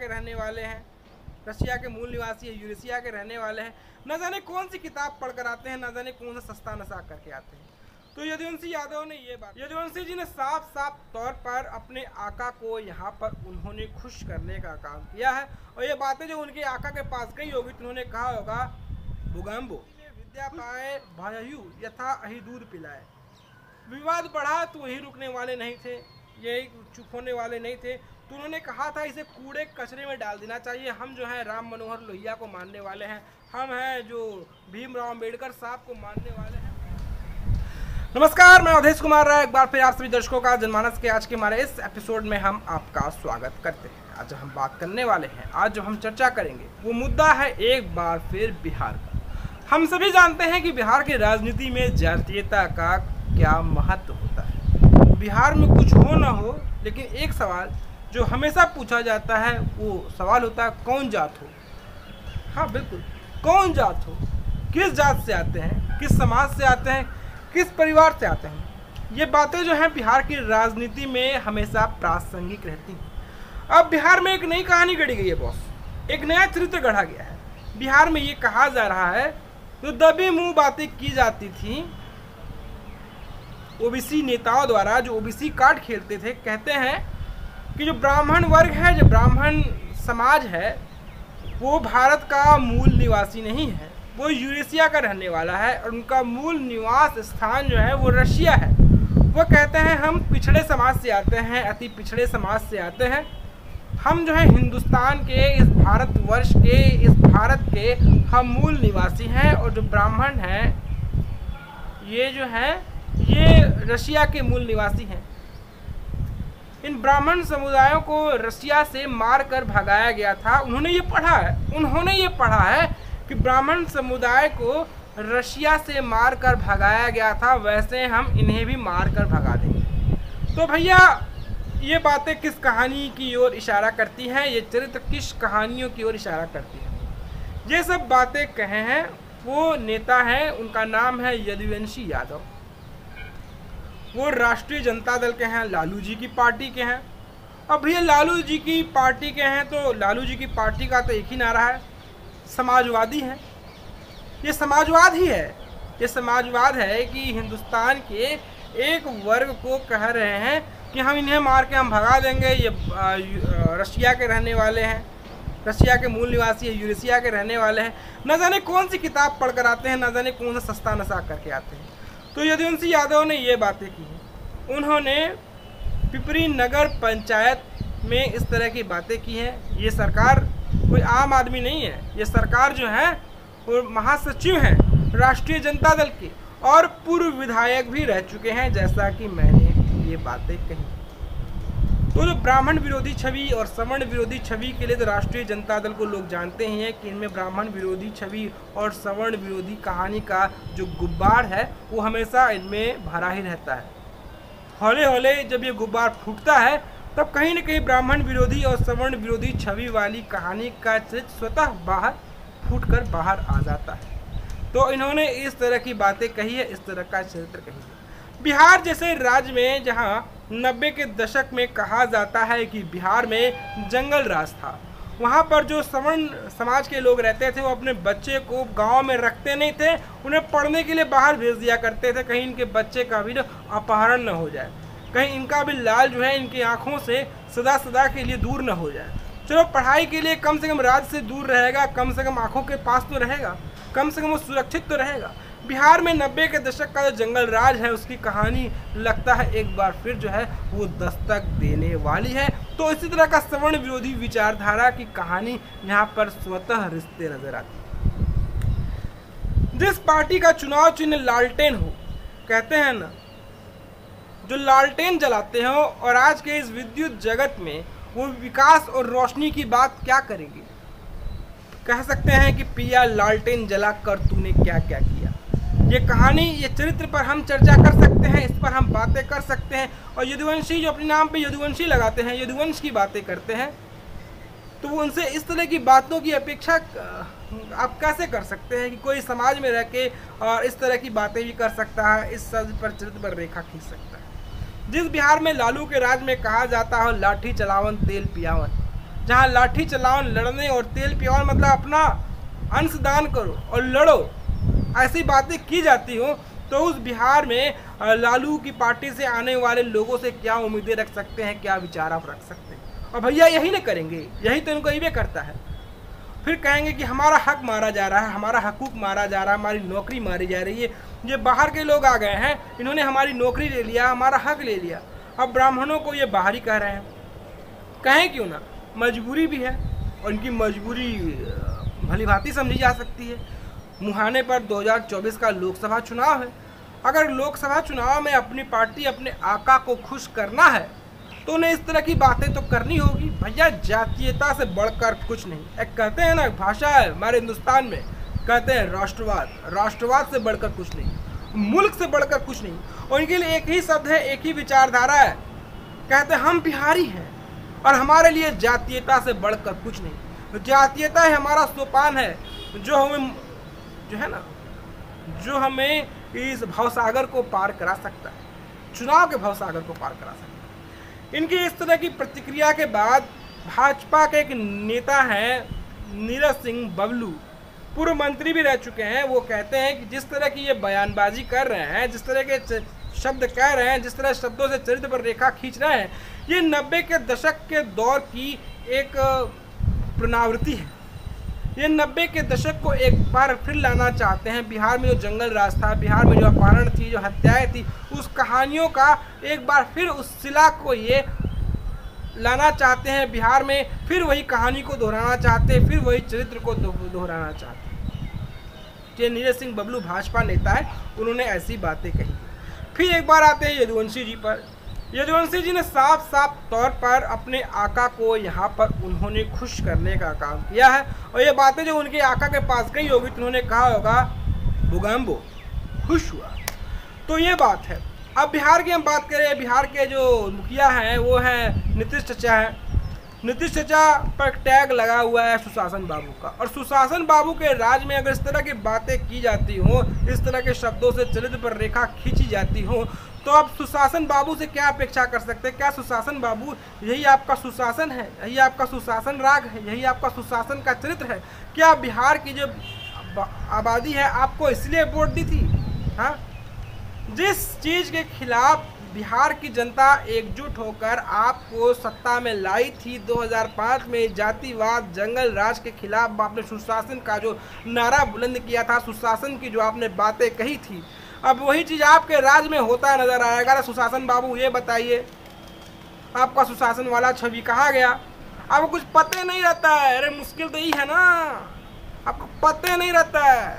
के रहने वाले हैं, रशिया के मूल निवासी है, यूरेशिया के रहने वाले हैं। न जाने कौन सी किताब पढ़कर आते हैं, न जाने कौन सा सस्ता नशा करके आते हैं। तो यदुवंशी यादव ने ये बात, यदुवंशी जी ने साफ साफ तौर पर अपने आका को यहाँ पर उन्होंने खुश करने का काम किया है। और ये बातें जो उनके आका के पास गई होगी तो उन्होंने कहा होगा, भुगाम्बो विद्या पाए भायु यथा अहि दूध पिलाए। विवाद बढ़ा तो वही रुकने वाले नहीं थे, यही चुप होने वाले नहीं थे। तो उन्होंने कहा था इसे कूड़े कचरे में डाल देना चाहिए। हम जो है राम मनोहर लोहिया को मानने वाले हैं, हम हैं जो भीमराव अम्बेडकर साहब को मानने वाले हैं। नमस्कार, मैं अवधेश कुमार राय एक बार फिर आप सभी दर्शकों का जनमानस के आज के हमारे इस एपिसोड में हम आपका स्वागत करते हैं। आज हम बात करने वाले हैं, आज जो हम चर्चा करेंगे वो मुद्दा है एक बार फिर बिहार का। हम सभी जानते हैं कि बिहार की राजनीति में जातीयता का क्या महत्व होता है। बिहार में कुछ हो ना हो, लेकिन एक सवाल जो हमेशा पूछा जाता है वो सवाल होता है, कौन जात हो। हाँ बिल्कुल, कौन जात हो, किस जात से आते हैं, किस समाज से आते हैं, किस परिवार से आते हैं। ये बातें जो हैं बिहार की राजनीति में हमेशा प्रासंगिक रहती हैं। अब बिहार में एक नई कहानी गढ़ी गई है बॉस, एक नया चरित्र गढ़ा गया है। बिहार में ये कहा जा रहा है, जो दबी मुंह बातें की जाती थी ओबीसी नेताओं द्वारा, जो ओबीसी कार्ड खेलते थे, कहते हैं कि जो ब्राह्मण वर्ग है, जो ब्राह्मण समाज है, वो भारत का मूल निवासी नहीं है, वो यूरेशिया का रहने वाला है और उनका मूल निवास स्थान जो है वो रशिया है। वो कहते हैं हम पिछड़े समाज से आते हैं, अति पिछड़े समाज से आते हैं। हम जो है हिंदुस्तान के, इस भारतवर्ष के, इस भारत के हम मूल निवासी हैं और जो ब्राह्मण हैं ये जो हैं ये रशिया के मूल निवासी हैं। इन ब्राह्मण समुदायों को रशिया से मार कर भगाया गया था। उन्होंने ये पढ़ा है कि ब्राह्मण समुदाय को रशिया से मार कर भगाया गया था, वैसे हम इन्हें भी मार कर भगा देंगे। तो भैया ये बातें किस कहानी की ओर इशारा करती हैं, ये चरित्र किस कहानियों की ओर इशारा करती हैं। ये सब बातें कहे हैं वो नेता हैं, उनका नाम है यदुवंशी यादव। वो राष्ट्रीय जनता दल के हैं, लालू जी की पार्टी के हैं। अब भैया लालू जी की पार्टी के हैं तो लालू जी की पार्टी का तो एक ही नारा है, समाजवादी है। ये समाजवाद ही है, ये समाजवाद है कि हिंदुस्तान के एक वर्ग को कह रहे हैं कि हम इन्हें मार के हम भगा देंगे। ये रशिया के रहने वाले हैं, रशिया के मूल निवासी है, यूरेशिया के रहने वाले हैं। न जाने कौन सी किताब पढ़कर आते हैं, न जाने कौन सा सस्ता नशा करके आते हैं। तो यदुवंशी यादव ने ये बातें की हैं। उन्होंने पिपरी नगर पंचायत में इस तरह की बातें की हैं। ये सरकार कोई आम आदमी नहीं है, ये सरकार जो है वो महासचिव हैं राष्ट्रीय जनता दल के और पूर्व विधायक भी रह चुके हैं, जैसा कि मैंने ये बातें कही। तो जो ब्राह्मण विरोधी छवि और सवर्ण विरोधी छवि के लिए तो राष्ट्रीय जनता दल को लोग जानते ही हैं कि इनमें ब्राह्मण विरोधी छवि और सवर्ण विरोधी कहानी का जो गुब्बार है वो हमेशा इनमें भरा ही रहता है। हौले हौले जब ये गुब्बार फूटता है तब कहीं न कहीं ब्राह्मण विरोधी और सवर्ण विरोधी छवि वाली कहानी का चरित्र स्वतः बाहर फूटकर बाहर आ जाता है। तो इन्होंने इस तरह की बातें कही है, इस तरह का चरित्र कही है। बिहार जैसे राज्य में जहां 90 के दशक में कहा जाता है कि बिहार में जंगल राज था, वहां पर जो सवर्ण समाज के लोग रहते थे वो अपने बच्चे को गांव में रखते नहीं थे, उन्हें पढ़ने के लिए बाहर भेज दिया करते थे, कहीं इनके बच्चे का भी अपहरण न हो जाए, कहीं इनका भी लाल जो है इनकी आंखों से सदा सदा के लिए दूर न हो जाए। चलो पढ़ाई के लिए कम से कम राज्य से दूर रहेगा, कम से कम आंखों के पास तो रहेगा, कम से कम वो सुरक्षित तो रहेगा। बिहार में 90 के दशक का जो जंगल राज है उसकी कहानी लगता है एक बार फिर जो है वो दस्तक देने वाली है। तो इसी तरह का सवर्ण विरोधी विचारधारा की कहानी यहाँ पर स्वतः रिश्ते नजर आती है। जिस पार्टी का चुनाव चिन्ह लालटेन हो, कहते हैं ना, जो लालटेन जलाते हो और आज के इस विद्युत जगत में वो विकास और रोशनी की बात क्या करेंगे। कह सकते हैं कि पिया लालटेन जला कर तूने क्या क्या किया। ये कहानी, ये चरित्र पर हम चर्चा कर सकते हैं, इस पर हम बातें कर सकते हैं। और यदुवंशी जो अपने नाम पे यदुवंशी लगाते हैं, यदुवंश की बातें करते हैं, तो वो उनसे इस तरह की बातों की अपेक्षा आप कैसे कर सकते हैं कि कोई समाज में रह के और इस तरह की बातें भी कर सकता है, इस शब्द पर चरित्र पर रेखा खींच सकता है। जिस बिहार में लालू के राज में कहा जाता हो लाठी चलावन तेल पियावन, जहाँ लाठी चलाओ लड़ने और तेल पियाओ मतलब अपना अंशदान करो और लड़ो, ऐसी बातें की जाती हो, तो उस बिहार में लालू की पार्टी से आने वाले लोगों से क्या उम्मीदें रख सकते हैं, क्या विचार आप रख सकते हैं? और भैया यही नहीं करेंगे, यही तो इनको ये करता है। फिर कहेंगे कि हमारा हक मारा जा रहा है, हमारा हकूक मारा जा रहा है, हमारी नौकरी मारी जा रही है। ये बाहर के लोग आ गए हैं, इन्होंने हमारी नौकरी ले लिया, हमारा हक ले लिया। अब ब्राह्मणों को ये बाहरी कह रहे हैं, कहें क्यों ना, मजबूरी भी है और इनकी मजबूरी भली भांति समझी जा सकती है। मुहाने पर 2024 का लोकसभा चुनाव है। अगर लोकसभा चुनाव में अपनी पार्टी अपने आका को खुश करना है तो उन्हें इस तरह की बातें तो करनी होगी। भैया जातीयता से बढ़कर कुछ नहीं। एक कहते हैं ना, भाषा है हमारे हिंदुस्तान में, कहते हैं राष्ट्रवाद, राष्ट्रवाद से बढ़कर कुछ नहीं, मुल्क से बढ़कर कुछ नहीं। और इनके लिए एक ही शब्द है, एक ही विचारधारा है, कहते हैं हम बिहारी हैं और हमारे लिए जातीयता से बढ़कर कुछ नहीं। तो जातीयता है हमारा सोपान है जो हमें, जो है ना, जो हमें इस भवसागर को पार करा सकता है, चुनाव के भवसागर को पार करा सकता है। इनकी इस तरह की प्रतिक्रिया के बाद भाजपा के एक नेता हैं नीरज सिंह बबलू, पूर्व मंत्री भी रह चुके हैं, वो कहते हैं कि जिस तरह की ये बयानबाजी कर रहे हैं, जिस तरह के शब्द कह रहे हैं, जिस तरह शब्दों से चरित्र पर रेखा खींच रहे हैं, ये 90 के दशक के दौर की एक पुनरावृत्ति है। ये 90 के दशक को एक बार फिर लाना चाहते हैं। बिहार में जो जंगल राज था, बिहार में जो अपहरण थी, जो हत्याएं थी, उस कहानियों का एक बार फिर उस शिला को ये लाना चाहते हैं। बिहार में फिर वही कहानी को दोहराना चाहते हैं, फिर वही चरित्र को दोहराना चाहते हैं। ये नीरज सिंह बबलू भाजपा नेता है, उन्होंने ऐसी बातें कही। फिर एक बार आते हैं यदुवंशी जी पर। यदुवंशी जी ने साफ साफ तौर पर अपने आका को यहाँ पर उन्होंने खुश करने का काम किया है। और ये बातें जो उनके आका के पास गई होगी तो उन्होंने कहा होगा भुगाम्बो खुश हुआ। तो ये बात है। अब बिहार की हम बात करें, बिहार के जो मुखिया हैं वो हैं नीतीश चाचा हैं। नीतीश चाचा पर टैग लगा हुआ है सुशासन बाबू का। और सुशासन बाबू के राज में अगर इस तरह की बातें की जाती हों, इस तरह के शब्दों से चरित्र पर रेखा खींची जाती हो, तो आप सुशासन बाबू से क्या अपेक्षा कर सकते हैं? क्या सुशासन बाबू यही आपका सुशासन है, यही आपका सुशासन राग है, यही आपका सुशासन का चरित्र है? क्या बिहार की जो आबादी है आपको इसलिए वोट दी थी? हाँ, जिस चीज़ के खिलाफ बिहार की जनता एकजुट होकर आपको सत्ता में लाई थी 2005 में, जातिवाद जंगल राज के खिलाफ आपने सुशासन का जो नारा बुलंद किया था, सुशासन की जो आपने बातें कही थी, अब वही चीज़ आपके राज में होता नजर आएगा। सुशासन बाबू ये बताइए, आपका सुशासन वाला छवि कहाँ गया? आपको कुछ पता नहीं रहता है। अरे मुश्किल तो यही है ना, आपको पता नहीं रहता है।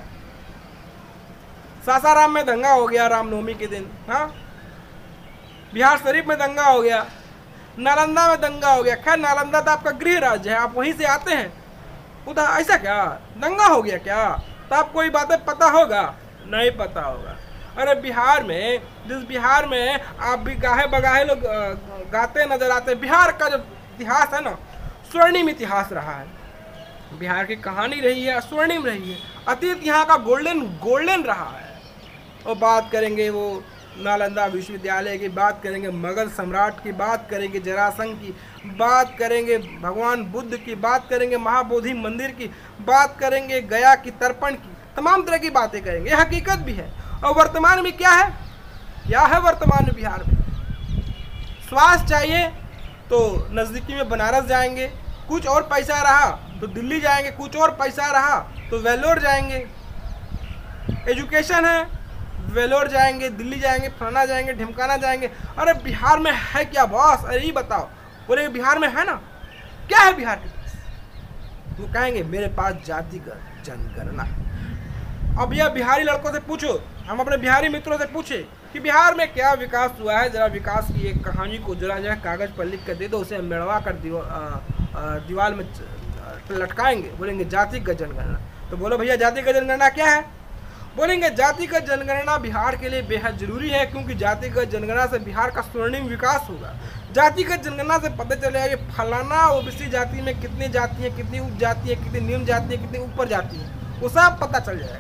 सासाराम में दंगा हो गया रामनवमी के दिन, हाँ, बिहार शरीफ में दंगा हो गया, नालंदा में दंगा हो गया। खैर नालंदा तो आपका गृह राज्य है, आप वहीं से आते हैं उधर, ऐसा क्या दंगा हो गया क्या? तो आपको ये बातें पता होगा? नहीं पता होगा। अरे बिहार में, जिस बिहार में आप भी गाहे बगाहे लोग गाते नजर आते हैं, बिहार का जो इतिहास है ना, स्वर्णिम इतिहास रहा है। बिहार की कहानी रही है, स्वर्णिम रही है, अतीत यहाँ का गोल्डन रहा है। और बात करेंगे वो नालंदा विश्वविद्यालय की, बात करेंगे मगध सम्राट की, बात करेंगे जरासंध की, बात करेंगे भगवान बुद्ध की, बात करेंगे महाबोधि मंदिर की, बात करेंगे गया की तर्पण की, तमाम तरह की बातें करेंगे। यह हकीकत भी है। और वर्तमान में क्या है? क्या है वर्तमान में बिहार में? स्वास्थ्य चाहिए तो नज़दीकी में बनारस जाएंगे, कुछ और पैसा रहा तो दिल्ली जाएंगे, कुछ और पैसा रहा तो वेलोर जाएंगे। एजुकेशन है, वेलोर जाएंगे, दिल्ली जाएंगे, फलाना जाएंगे, ढिमकाना जाएंगे। अरे बिहार में है क्या बॉस? अरे ये बताओ। बोले बिहार में है ना, क्या है बिहार के पास? वो कहेंगे मेरे पास जातिगत जनगणना। अब यह बिहारी लड़कों से पूछो, हम अपने बिहारी मित्रों से पूछे कि बिहार में क्या विकास हुआ है, जरा विकास की एक कहानी को जरा जो है कागज पर लिख कर दे दो, उसे मेड़वा कर दीवार में लटकाएंगे। बोलेंगे जातिगत जनगणना। तो बोलो भैया जातिगत जनगणना क्या है? बोलेंगे जातिगत जनगणना बिहार के लिए बेहद जरूरी है, क्योंकि जातिगत जनगणना से बिहार का स्वर्णिम विकास होगा। जातिगत जनगणना से पता चलेगा कि फलाना ओबीसी जाति में कितनी जाति है, कितनी उप जाति है, कितनी निम्न जाति है, कितनी ऊपर जाति है, वो सब पता चल जाएगा।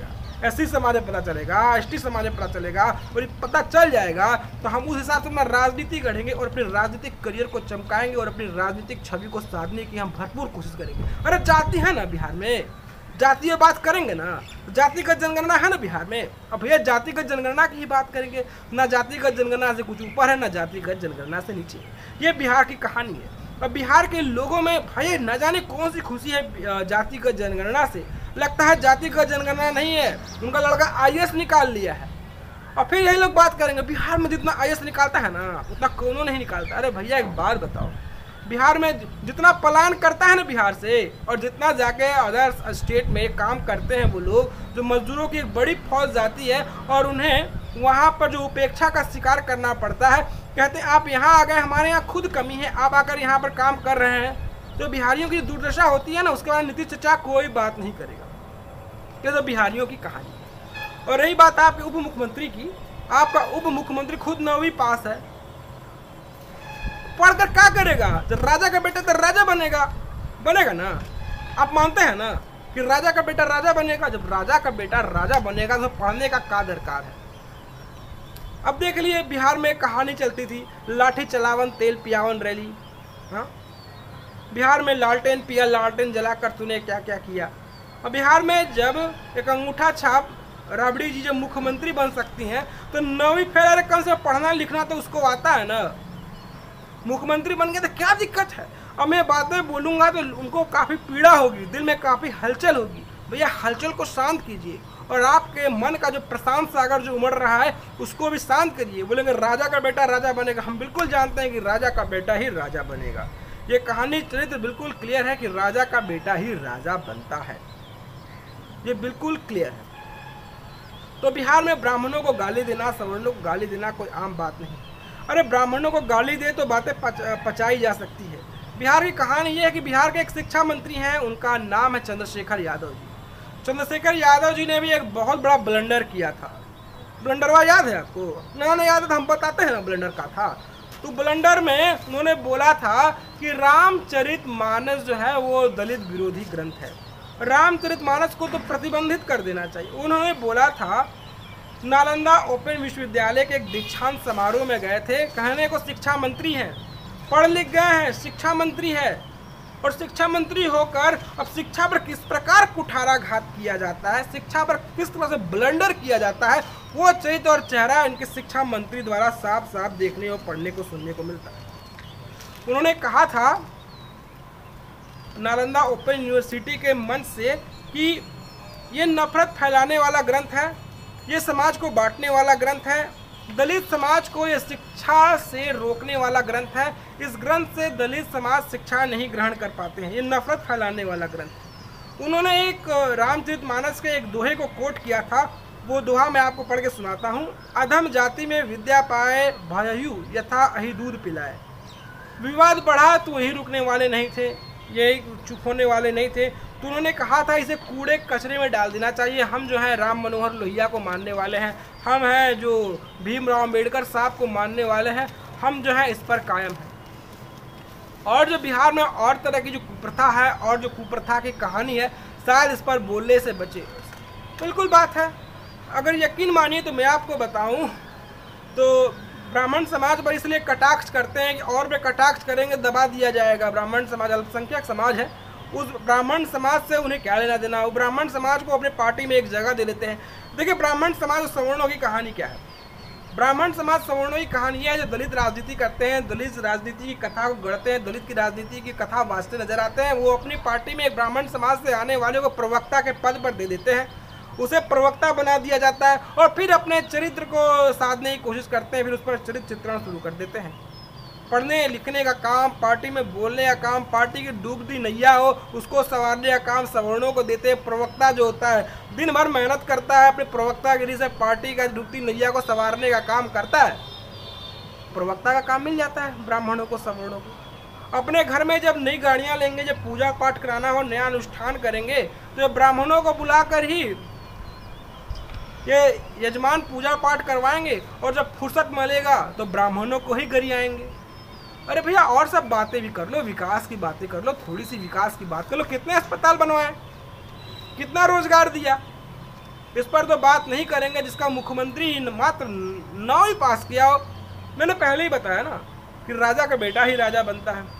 SC समाज में पता चलेगा, ST समाज में पता चलेगा, और पता चल जाएगा तो हम उस हिसाब से अपना राजनीति गढ़ेंगे और अपने राजनीतिक करियर को चमकाएंगे और अपनी राजनीतिक छवि को साधने की हम भरपूर कोशिश करेंगे। अरे जाति है ना बिहार में, जातीय बात करेंगे ना, जातिगत जनगणना है ना बिहार में। अब भैया जातिगत जनगणना की ही बात करेंगे, ना जातिगत जनगणना से कुछ ऊपर है ना जातिगत जनगणना से नीचे। ये बिहार की कहानी है। अब बिहार के लोगों में भाई न जाने कौन सी खुशी है जातिगत जनगणना से। लगता है जातिगत जनगणना नहीं है, उनका लड़का IAS निकाल लिया है। और फिर यही लोग बात करेंगे बिहार में जितना IAS निकालता है ना उतना कौनों नहीं निकालता। अरे भैया एक बात बताओ, बिहार में जितना पलायन करता है ना बिहार से, और जितना जाके अदर स्टेट में काम करते हैं वो लोग, जो मजदूरों की एक बड़ी फौज जाती है और उन्हें वहाँ पर जो उपेक्षा का शिकार करना पड़ता है, कहते हैं आप यहाँ आ गए, हमारे यहाँ खुद कमी है, आप आकर यहाँ पर काम कर रहे हैं। तो बिहारियों की दुर्दशा होती है ना, उसके बाद नीतीश चाचा कोई बात नहीं करेगा। ये तो बिहारियों की कहानी है। और रही बात आपके उप मुख्यमंत्री की, आपका उप मुख्यमंत्री खुद 9वीं पास है, पढ़कर क्या करेगा? जब राजा का बेटा तो राजा बनेगा ना। आप मानते हैं ना कि राजा का बेटा राजा बनेगा? जब राजा का बेटा राजा बनेगा तो पढ़ने का क्या दरकार है? अब देख लिए बिहार में कहानी चलती थी, लाठी चलावन तेल पियावन रैली। हाँ, बिहार में लालटेन पिया, लालटेन जलाकर तूने क्या क्या किया। और बिहार में जब एक अंगूठा छाप राबड़ी जी जब मुख्यमंत्री बन सकती हैं तो 9वीं फेल, कम से पढ़ना लिखना तो उसको आता है ना। मुख्यमंत्री बन गए तो क्या दिक्कत है? अब मैं बातें बोलूँगा तो उनको काफ़ी पीड़ा होगी, दिल में काफ़ी हलचल होगी। भैया हलचल को शांत कीजिए और आपके मन का जो प्रशांत सागर जो उमड़ रहा है उसको भी शांत करिए। बोलेंगे राजा का बेटा राजा बनेगा, हम बिल्कुल जानते हैं कि राजा का बेटा ही राजा बनेगा। ये कहानी चरित्र बिल्कुल क्लियर है कि राजा का बेटा ही राजा बनता है, ये बिल्कुल क्लियर है। तो बिहार में ब्राह्मणों को गाली देना, सवर्णों को गाली देना कोई आम बात नहीं। अरे ब्राह्मणों को गाली दे तो बातें पचाई जा सकती है। बिहार की कहानी ये है कि बिहार के एक शिक्षा मंत्री हैं, उनका नाम है चंद्रशेखर यादव जी। चंद्रशेखर यादव जी ने भी एक बहुत बड़ा ब्लंडर किया था। ब्लंडरवा याद है आपको? ना याद है तो हम बताते हैं ना ब्लंडर का था। तो ब्लंडर में उन्होंने बोला था कि रामचरितमानस जो है वो दलित विरोधी ग्रंथ है, रामचरितमानस को तो प्रतिबंधित कर देना चाहिए। उन्होंने बोला था, नालंदा ओपन विश्वविद्यालय के एक दीक्षांत समारोह में गए थे, कहने को शिक्षा मंत्री हैं, पढ़ लिख गए हैं, शिक्षा मंत्री है, और शिक्षा मंत्री होकर अब शिक्षा पर किस प्रकार कुठाराघात किया जाता है, शिक्षा पर किस तरह से ब्लंडर किया जाता है, वो चरित्र और चेहरा इनके शिक्षा मंत्री द्वारा साफ साफ देखने और पढ़ने को सुनने को मिलता है। उन्होंने कहा था नालंदा ओपन यूनिवर्सिटी के मंच से कि ये नफरत फैलाने वाला ग्रंथ है, ये समाज को बांटने वाला ग्रंथ है, दलित समाज को ये शिक्षा से रोकने वाला ग्रंथ है, इस ग्रंथ से दलित समाज शिक्षा नहीं ग्रहण कर पाते हैं, ये नफरत फैलाने वाला ग्रंथ। उन्होंने एक रामचरितमानस के एक दोहे को कोट किया था, वो दोहा मैं आपको पढ़ के सुनाता हूँ। अधम जाति में विद्या पाए भयहु यथा अहि दूध पिलाए। विवाद बढ़ा तो वही रुकने वाले नहीं थे, यही चुप होने वाले नहीं थे। तो उन्होंने कहा था इसे कूड़े कचरे में डाल देना चाहिए। हम जो है राम मनोहर लोहिया को मानने वाले हैं, हम हैं जो भीमराव अम्बेडकर साहब को मानने वाले हैं, हम जो है इस पर कायम हैं। और जो बिहार में और तरह की जो कुप्रथा है और जो कुप्रथा की कहानी है, शायद इस पर बोलने से बचे। बिल्कुल बात है, अगर यकीन मानिए तो मैं आपको बताऊं तो ब्राह्मण समाज पर इसलिए कटाक्ष करते हैं कि और भी कटाक्ष करेंगे दबा दिया जाएगा। ब्राह्मण समाज अल्पसंख्यक समाज है, उस ब्राह्मण समाज से उन्हें क्या लेना देना। वो ब्राह्मण समाज को अपने पार्टी में एक जगह दे लेते हैं। देखिए ब्राह्मण समाज और सवर्णों की कहानी क्या है। ब्राह्मण समाज सवर्णों की कहानी है जो दलित राजनीति करते हैं, दलित राजनीति की कथा को गढ़ते हैं, दलित की राजनीति की कथा वाचते नजर आते हैं। वो अपनी पार्टी में एक ब्राह्मण समाज से आने वाले को प्रवक्ता के पद पर दे देते हैं, उसे प्रवक्ता बना दिया जाता है और फिर अपने चरित्र को साधने की कोशिश करते हैं, फिर उस पर चरित्र चित्रण शुरू कर देते हैं। पढ़ने लिखने का काम, पार्टी में बोलने का काम, पार्टी की डूबती नैया हो उसको संवारने का काम सवर्णों को देते हैं। प्रवक्ता जो होता है दिन भर मेहनत करता है, अपने प्रवक्तागिरी से पार्टी का डूबती नैया को संवारने का काम करता है। प्रवक्ता का काम मिल जाता है ब्राह्मणों को, सवर्णों को। अपने घर में जब नई गाड़ियाँ लेंगे, जब पूजा पाठ कराना हो, नया अनुष्ठान करेंगे तो ब्राह्मणों को बुलाकर ही ये यजमान पूजा पाठ करवाएंगे और जब फुर्सत मिलेगा तो ब्राह्मणों को ही गरी आएंगे। अरे भैया और सब बातें भी कर लो, विकास की बातें कर लो, थोड़ी सी विकास की बात कर लो। कितने अस्पताल बनवाए, कितना रोजगार दिया, इस पर तो बात नहीं करेंगे जिसका मुख्यमंत्री मात्र 9वीं पास किया हो। मैंने पहले ही बताया ना कि राजा का बेटा ही राजा बनता है।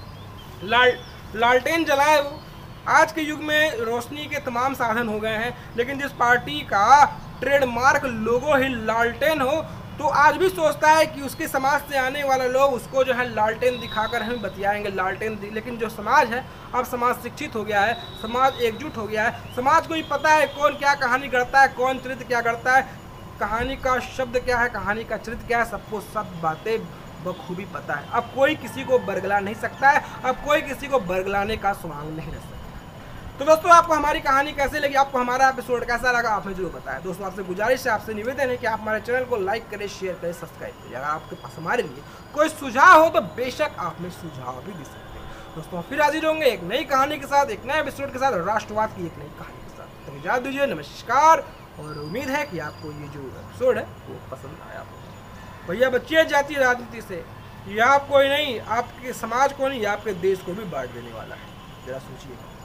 लालटेन जलाए वो। आज के युग में रोशनी के तमाम साधन हो गए हैं, लेकिन जिस पार्टी का ट्रेडमार्क लोगो ही लालटेन हो, तो आज भी सोचता है कि उसके समाज से आने वाला लोग उसको जो है लालटेन दिखाकर हमें बतियाएंगे लालटेन। लेकिन जो समाज है, अब समाज शिक्षित हो गया है, समाज एकजुट हो गया है, समाज को भी पता है कौन क्या कहानी गढ़ता है, कौन चरित्र क्या गढ़ता है, कहानी का शब्द क्या है, कहानी का चरित्र क्या है, सबको सब बातें बखूबी पता है। अब कोई किसी को बरगला नहीं सकता है, अब कोई किसी को बरगलाने का स्वांग नहीं रख सकता। तो दोस्तों, आपको हमारी कहानी कैसे लगी, आपको हमारा एपिसोड कैसा लगा, आपने जरूर बताया। दोस्तों, आपसे गुजारिश है, आपसे निवेदन है कि आप हमारे चैनल को लाइक करें, शेयर करें, सब्सक्राइब करें। अगर आपके पास हमारे लिए कोई सुझाव हो तो बेशक आप में सुझाव भी दे सकते हैं। दोस्तों, फिर हाजिर होंगे एक नई कहानी के साथ, एक नए एपिसोड के साथ, राष्ट्रवाद की एक नई कहानी के साथ। तो इजाज़त दीजिए, नमस्कार। और उम्मीद है कि आपको ये जो एपिसोड है वो पसंद आया होगा। भैया बच्चे जातीय राजनीति से, ये आप कोई नहीं, आपके समाज को नहीं, आपके देश को भी बांट देने वाला है। जरा सोचिए।